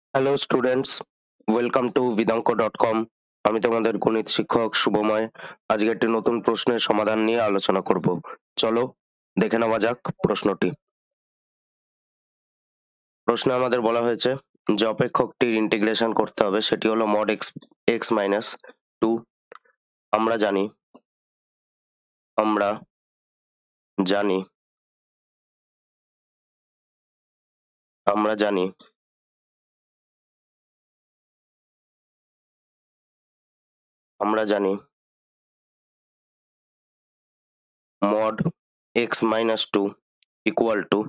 Hello students, welcome to vidanko.com। আমি তোমাদের গণিত শিক্ষক শুভময়। আজকে একটি নতুন প্রশ্নের সমাধান নিয়ে আলোচনা করব। চলো দেখে নেওয়া যাক প্রশ্নটি। প্রশ্নে আমাদের বলা হয়েছে যে অপেক্ষকটির ইন্টিগ্রেশন করতে হবে, সেটি হলো মড এক্স মাইনাস টু। আমরা জানি আমরা জানি আমরা জানি আমরা জানি mod x minus two equal to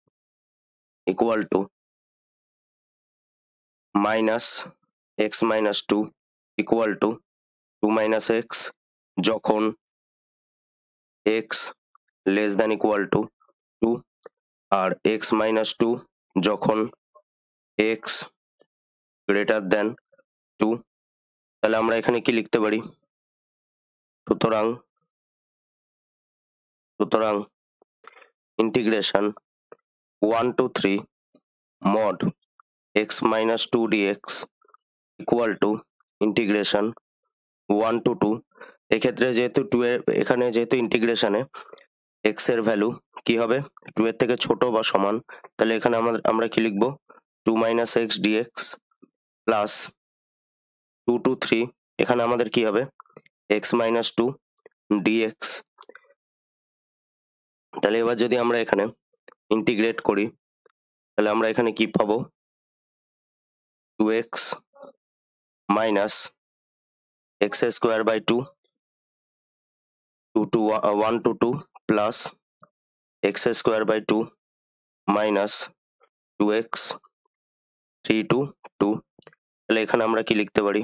minus x minus two equal to two minus x, যখন x less than equal to two, আর এক্স মাইনাস টু যখন এক্স গ্রেটার দ্যান টু। তাহলে আমরা এখানে কি লিখতে পারি? সুতরাং integration 1 to 3 mod x minus 2 dx equal to integration 1 to 2। এক্ষেত্রে যেহেতু এখানে যেহেতু ইন্টিগ্রেশনে x এর ভ্যালু কি হবে? 2 এর থেকে ছোট বা সমান, তাহলে এখানে আমরা কি লিখবো? 2 minus x dx plus 2 to 3, এখানে আমাদের কি হবে? x minus 2 dx। তাহলে এবার যদি আমরা এখানে ইন্টিগ্রেট করি, তাহলে আমরা এখানে কি পাবো? 2x minus x square by 2 2 to 1 to 2 plus x square by 2 minus 2x 3 to 2। তাহলে এখানে আমরা কি লিখতে পারি?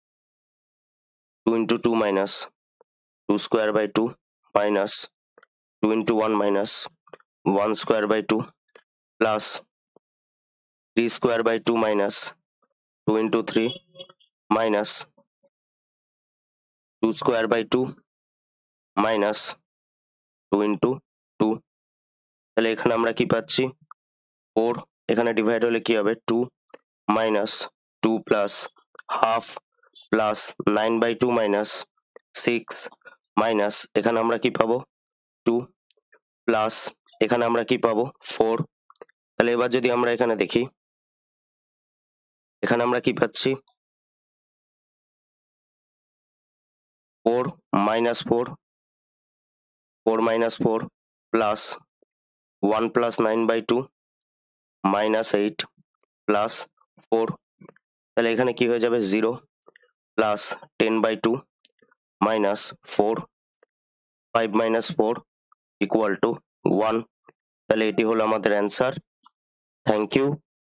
2 into 2 minus 2 square by 2 minus 2 into 1 minus 1 square by 2 plus 3 square by 2 minus 2 into 3 minus 2 square by 2 minus 2 into 2। তাহলে এখানে আমরা কি পাচ্ছি? 4। এখানে ডিভাইড হলে কি হবে? 2 minus 2 plus half plus 9 by 2 minus 6 minus এখানে আমরা কি পাবো? 2 প্লাস এখানে আমরা কি পাবো? 4। তাহলে এবার যদি আমরা এখানে দেখি, এখানে আমরা কি পাচ্ছি? 4 minus 4 plus 1 plus 9 by 2 minus 8 plus 4। তাহলে এখানে কি হয়ে যাবে? 0 plus 10 by 2 minus 4, 5 minus 4 equal to 1। তাহলে এটি হলো আমাদের অ্যান্সার। Thank you.